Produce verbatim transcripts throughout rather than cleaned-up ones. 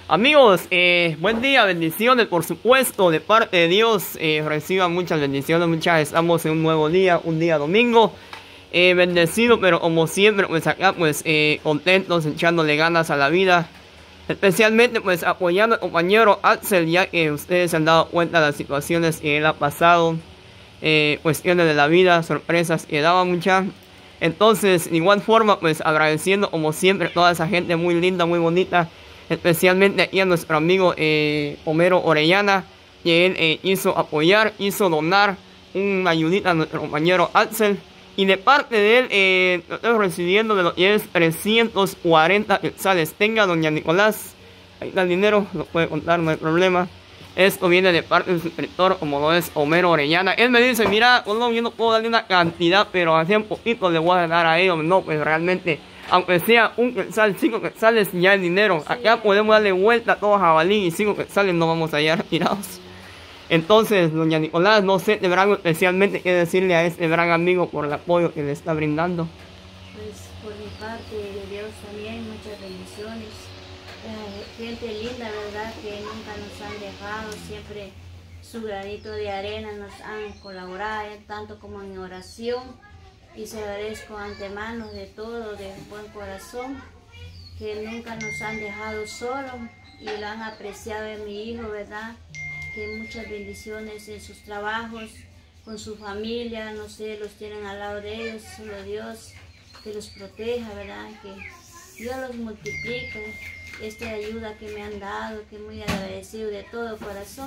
Amigos, eh, buen día, bendiciones, por supuesto, de parte de Dios. Eh, reciban muchas bendiciones, muchas. Estamos en un nuevo día, un día domingo. Eh, bendecido, pero como siempre, pues acá, pues, eh, contentos, echándole ganas a la vida. Especialmente, pues, apoyando al compañero Axel, ya que ustedes se han dado cuenta de las situaciones que él ha pasado. Eh, cuestiones de la vida, sorpresas que daba mucha. Entonces, de igual forma, pues, agradeciendo como siempre a toda esa gente muy linda, muy bonita. Especialmente aquí a nuestro amigo eh, Homero Orellana, que él eh, hizo apoyar, hizo donar una ayudita a nuestro compañero Axel. Y de parte de él, eh, estoy recibiendo de lo que es trescientos cuarenta quetzales. Tenga, doña Nicolás, ahí está el dinero, lo puede contar, no hay problema. Esto viene de parte del suscriptor, como lo es Homero Orellana. Él me dice, mira, no, yo no puedo darle una cantidad, pero así un poquito le voy a dar a ellos. No, pues realmente, aunque sea un quetzal, cinco quetzales, ya el dinero. Acá podemos darle vuelta a todo jabalí y cinco quetzales no vamos a hallar tirados. Entonces, doña Nicolás, no sé de verdad especialmente qué decirle a este gran amigo por el apoyo que le está brindando. Pues por mi parte, de Dios también, muchas bendiciones. Eh, gente linda, ¿verdad? Que nunca nos han dejado, siempre su granito de arena nos han colaborado, eh, tanto como en oración. Y se agradezco antemano de todo, de buen corazón, que nunca nos han dejado solos y lo han apreciado en mi hijo, ¿verdad? Que muchas bendiciones en sus trabajos, con su familia, no sé, los tienen al lado de ellos, solo Dios que los proteja, ¿verdad? Que Dios los multiplique, esta ayuda que me han dado, que muy agradecido de todo corazón.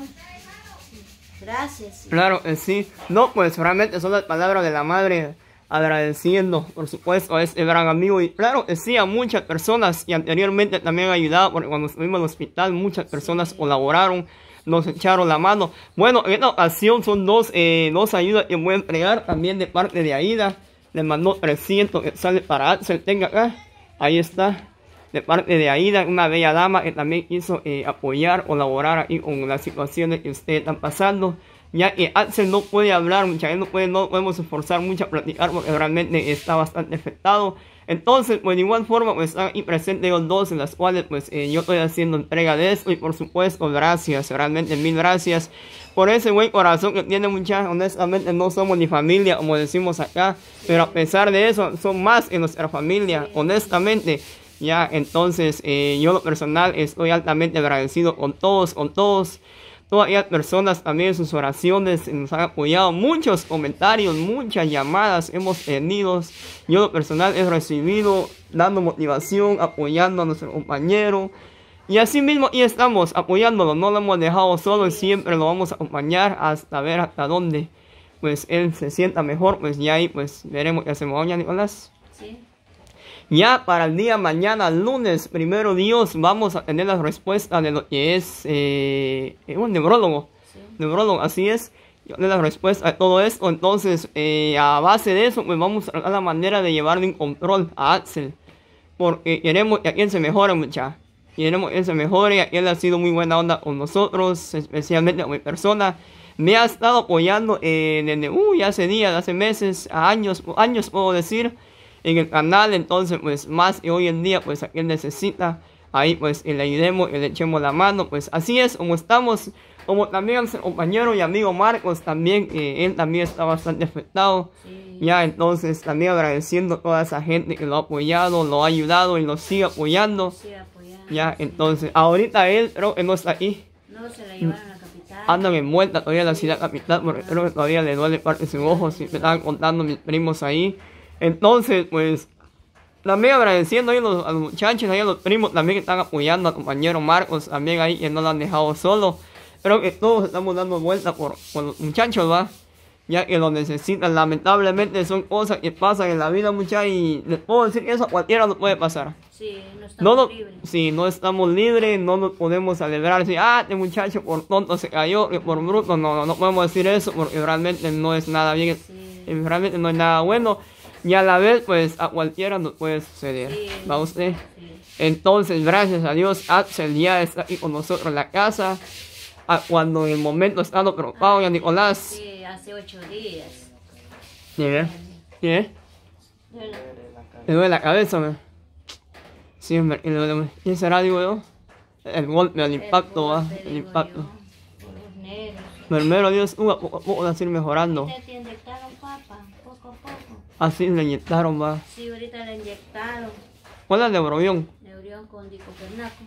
Gracias. Claro, eh, sí. No, pues realmente son las palabras de la madre agradeciendo, por supuesto, a este gran amigo. Y claro, eh, sí, a muchas personas, y anteriormente también ha ayudado, porque cuando estuvimos en el hospital, muchas personas colaboraron, nos echaron la mano. Bueno, en esta ocasión son dos, eh, dos ayudas que voy a entregar también de parte de Aida. Le mandó trescientos que sale para Axel. Tenga acá, ahí está. De parte de Aida, una bella dama que también quiso eh, apoyar, colaborar ahí con las situaciones que ustedes están pasando. Ya que Axel no puede hablar, mucha gente no puede, no podemos esforzar mucho a platicar porque realmente está bastante afectado. Entonces, pues de igual forma, pues están aquí presentes los dos, en las cuales pues eh, yo estoy haciendo entrega de esto. Y por supuesto, gracias, realmente mil gracias por ese buen corazón que tiene mucha. Honestamente no somos ni familia, como decimos acá, pero a pesar de eso, son más en nuestra familia, honestamente. Ya, entonces, eh, yo lo personal estoy altamente agradecido con todos, con todos. Todas aquellas personas también, sus oraciones nos han apoyado, muchos comentarios, muchas llamadas hemos tenido. Yo lo personal he recibido, dando motivación, apoyando a nuestro compañero. Y así mismo y estamos apoyándolo, no lo hemos dejado solo y siempre lo vamos a acompañar hasta ver hasta dónde pues él se sienta mejor. Pues ya ahí pues veremos qué hacemos, doña Nicolás. Sí. Ya para el día mañana, lunes, primero Dios, vamos a tener la respuesta de lo que es eh, un neurólogo. Sí. Neurólogo, así es. Tener la respuesta de todo esto. Entonces, eh, a base de eso, pues vamos a tratar la manera de llevarle un control a Axel. Porque queremos que aquel se mejore, muchacha. Queremos que él se mejore. Aquel ha sido muy buena onda con nosotros, especialmente con mi persona. Me ha estado apoyando eh, desde uy, hace días, hace meses, años, años puedo decir, en el canal. Entonces pues más que hoy en día pues a quien necesita ahí pues le ayudemos, le echemos la mano. Pues así es como estamos, como también el compañero y amigo Marcos también, eh, él también está bastante afectado. Sí. Ya, entonces también agradeciendo a toda esa gente que lo ha apoyado, lo ha ayudado y lo sigue apoyando. Sí, apoyando. Ya, sí. Entonces ahorita él creo que no está aquí, no, se la llevaron a la capital, andan en vuelta todavía a la ciudad capital porque creo que todavía le duele parte de sus ojos y me estaban contando mis primos ahí. Entonces, pues, también agradeciendo ahí a los, a los muchachos, ahí a los primos también que están apoyando al compañero Marcos, también ahí que no lo han dejado solo. Creo que todos estamos dando vuelta por, por los muchachos, ¿va? Ya que lo necesitan. Lamentablemente son cosas que pasan en la vida, muchachos, y les puedo decir que eso a cualquiera nos puede pasar. Sí, no estamos no, libres. Sí, no estamos libres, no nos podemos celebrar, decir, ah, este muchacho por tonto se cayó, y por bruto, no, no, no podemos decir eso, porque realmente no es nada bien, sí. Realmente no es nada bueno. Y a la vez, pues, a cualquiera nos puede suceder. Sí, ¿va usted? Sí. Entonces, gracias a Dios, Axel ya está aquí con nosotros en la casa. A cuando en el momento estaba preocupado, ya Nicolás. Sí, hace ocho días. ¿Qué? ¿Qué? Me duele la cabeza, me. Sí, hombre, ¿quién será, digo yo? el golpe, el impacto, ¿va? golpe, El digo impacto. yo, por los nervios. Primero Dios, uno a poco a poco va a ir mejorando. Ahorita te inyectaron, papá, poco a poco. Así le inyectaron, va. Sí, ahorita le inyectaron ¿Cuál es el neurobión? neurión con diclofenaco.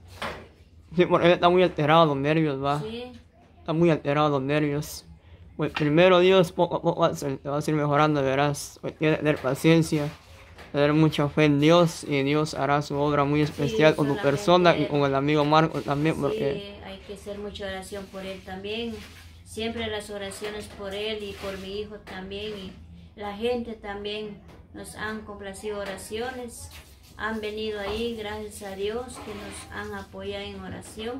Sí, porque él está muy alterado los nervios, va. Sí, Está muy alterado los nervios. Pues primero Dios, poco a poco va a ser- te va a ir mejorando, verás. Pues tienes que tener paciencia, tener mucha fe en Dios y Dios hará su obra muy especial con tu solamente persona y Él. con el amigo Marco también, porque sí, hay que hacer mucha oración por él también. Siempre las oraciones por él y por mi hijo también. Y la gente también nos han complacido oraciones. Han venido ahí, gracias a Dios, que nos han apoyado en oración.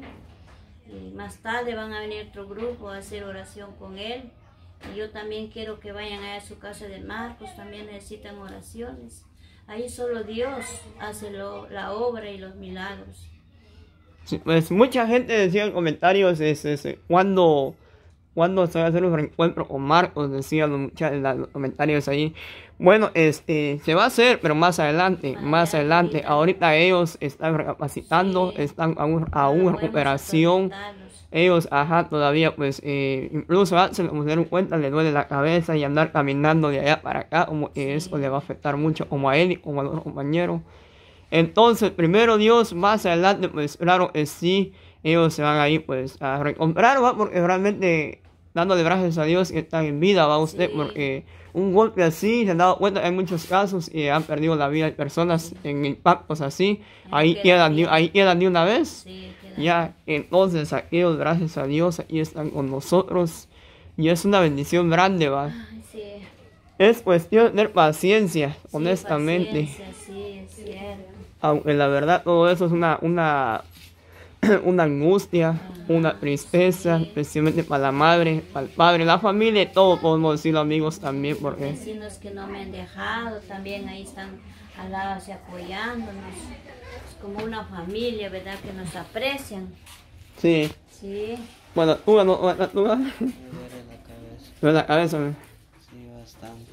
Y más tarde van a venir otro grupo a hacer oración con él. Y yo también quiero que vayan allá a su casa de Marcos, también necesitan oraciones. Ahí solo Dios hace lo- la obra y los milagros. sí, pues mucha gente decía en comentarios es, es, eh, cuando cuando se va a hacer un reencuentro con Marcos, decían los, mucha- en la- los comentarios ahí. Bueno, este se va a hacer, pero más adelante, Más más adelante. adelante. Ahorita ellos están recapacitando, Sí. están aún No aún podemos recuperación. atormentarlos. Ellos, ajá, todavía, pues, eh, incluso Axel, como se dieron cuenta, le duele la cabeza y andar caminando de allá para acá, como que eso le va a afectar mucho, como a él y como a los compañeros. Entonces, primero Dios, más adelante, pues, claro, eh, sí, ellos se van a ir, pues, a recomprar, ¿va? Porque realmente, dándole gracias a Dios que están en vida, va usted, Sí. porque un golpe así, se han dado cuenta, hay muchos casos y han perdido la vida de personas en impactos así, Ahí ahí quedan quedan, de- bien. ahí quedan de una vez. Sí, queda- Ya, entonces aquellos, gracias a Dios, aquí están con nosotros. Y es una bendición grande, va. Ay, sí. Es cuestión de tener paciencia, Sí, honestamente. paciencia, sí, es cierto. Aunque la verdad todo eso es una, una, una angustia, una tristeza, especialmente para la madre, para el padre, la familia, todo podemos decirlo, amigos, también, porque Vecinos que no me han dejado, también ahí están al lado, así, apoyándonos. Es como una familia, ¿verdad? Que nos aprecian. sí. Sí, Bueno, tú, no, tú, tú, Me duele la cabeza, de la cabeza, me- sí, bastante.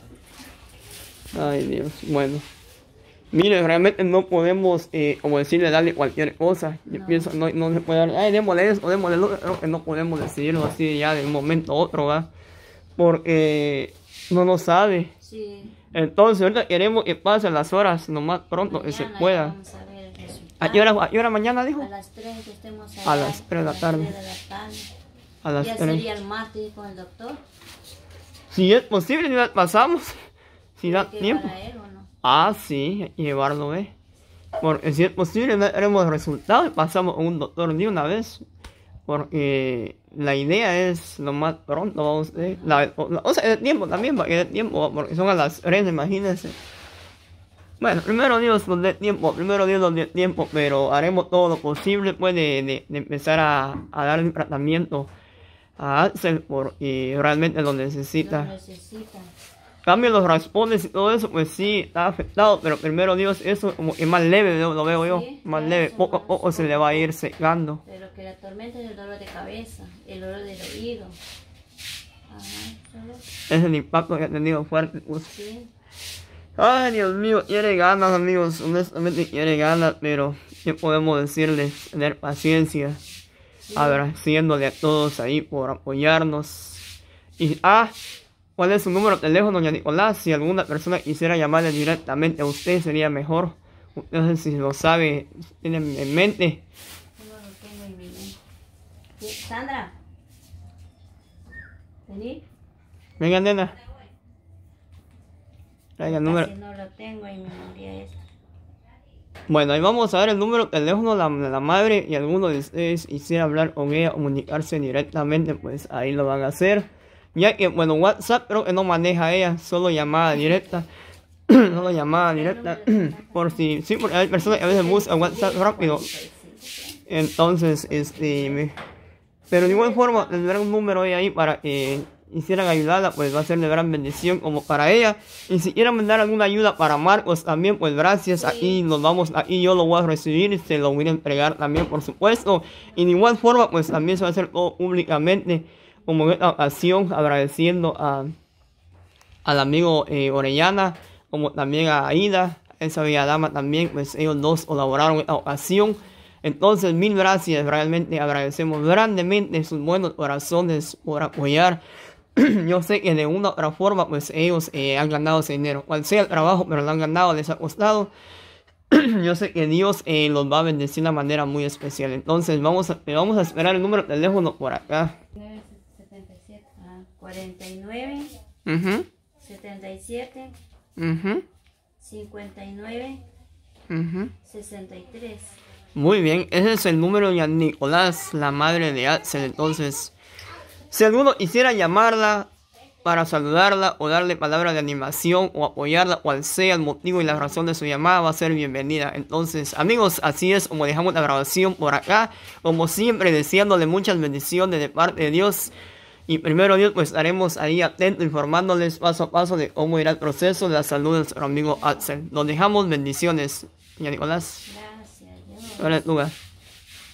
ay Dios, bueno. Mire, realmente no podemos, eh, como decirle, darle cualquier cosa. Yo No. pienso, no, no se puede dar, ay, démosle eso, démosle lo otro, que no podemos decidirlo así ya de un momento a otro, ¿va? Porque no lo sabe. sí. Entonces, ahorita queremos que pasen las horas lo más pronto que se Mañana ya pueda. vamos a ver el resultado. ¿A qué hora, a qué hora mañana dijo? A las tres que estemos A allá, las tres de la a las tarde. tres de la tarde. A las Ya tres. sería el martes con el doctor. Si es posible, ya pasamos. Si da ¿Hay que tiempo. llevar a él o no? Ah, sí, hay que llevarlo, ¿eh? Porque si es posible, veremos resultados y pasamos a un doctor de una vez. Porque la idea es lo más pronto, vamos a ver. La, la- o sea, el tiempo también, para que dé tiempo, porque son a las tres, imagínense. Bueno, primero Dios nos dé tiempo, primero Dios nos dé tiempo, pero haremos todo lo posible, pues, de, de- de empezar a, a dar el tratamiento a Axel, porque realmente lo necesita. Lo necesita. Cambio los raspones y todo eso, pues sí, está afectado, pero primero Dios, eso como que más leve, lo, lo veo yo, Sí, más claro, leve, son poco a más- poco se le va a ir secando. Pero que la tormenta es el dolor de cabeza, el dolor del oído. Ajá, solo. Es el impacto que ha tenido fuerte. Pues. Sí, Ay, Dios mío, quiere ganas, amigos, honestamente quiere ganas, pero ¿qué podemos decirles? Tener paciencia, agradeciéndole a todos ahí por apoyarnos. Y, ah, ¿cuál es su número de teléfono, doña Nicolás? Si alguna persona quisiera llamarle directamente a usted, sería mejor. No sé si lo sabe, tiene en mente. no lo tengo en mi mente. Sí, Sandra, vení. Venga, nena. Traiga el número. Casi no lo tengo en mi memoria esta. Bueno, ahí vamos a ver el número de teléfono de la, de la madre y alguno de ustedes quisiera hablar con ella, comunicarse directamente, pues ahí lo van a hacer. Ya que, bueno, WhatsApp creo que no maneja ella, solo llamada directa. Solo llamada directa. Por si, sí, porque hay personas que a veces buscan WhatsApp rápido. Entonces, este, me- pero de igual forma tendrá un número ahí para que quisieran ayudarla, pues va a ser de gran bendición como para ella. Y si quieren mandar alguna ayuda para Marcos también, pues gracias, aquí nos vamos, aquí yo lo voy a recibir y se lo voy a entregar también, por supuesto. Y de igual forma, pues también se va a hacer todo públicamente, como en esta ocasión, agradeciendo a al amigo eh, Orellana, como también a Aida, esa bella dama también, pues ellos dos colaboraron en esta ocasión. Entonces, mil gracias, realmente agradecemos grandemente sus buenos corazones por apoyar. Yo sé que de una u otra forma, pues ellos eh, han ganado ese dinero, cual sea el trabajo, pero lo han ganado, les ha costado. Yo sé que Dios eh, los va a bendecir de una manera muy especial. Entonces, vamos a, eh, vamos a esperar el número de teléfono por acá. cuarenta y nueve, Uh-huh. setenta y siete, Uh-huh. cincuenta y nueve, Uh-huh. sesenta y tres. Muy bien, ese es el número de Nicolás, la madre de Axel. Entonces, si alguno quisiera llamarla para saludarla o darle palabra de animación o apoyarla, cual sea el motivo y la razón de su llamada, va a ser bienvenida. Entonces, amigos, así es como dejamos la grabación por acá. Como siempre, deseándole muchas bendiciones de parte de Dios. Y primero Dios, pues estaremos ahí atentos, informándoles paso a paso de cómo irá el proceso de la salud de nuestro amigo Axel. Nos dejamos bendiciones, señor Nicolás. Gracias, Dios. Ahora, lugar.